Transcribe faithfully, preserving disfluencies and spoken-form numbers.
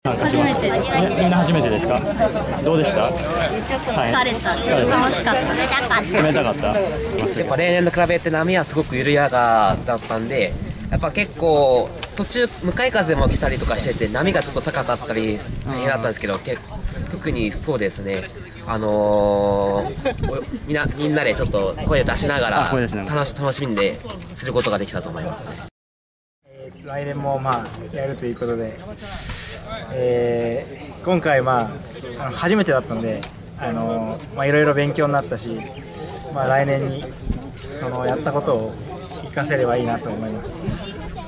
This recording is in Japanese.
初めてです。 みみんな初めてですか？どうでした？ ちょっと疲れた、はい、楽しかった。 冷たかった。 やっぱ例年と比べて波はすごく緩やかだったんで、やっぱ結構途中向かい風も来たりとかしてて波がちょっと高かったり大変だったんですけど、け特にそうですね、あのー、みんなみんなでちょっと声を出しながら楽し楽しみですることができたと思いますね。 えー、来年もまあやるということで、えー、今回まあ、あの初めてだったんで、あのー、まあいろいろ勉強になったし、まあ来年にそのやったことを活かせればいいなと思います。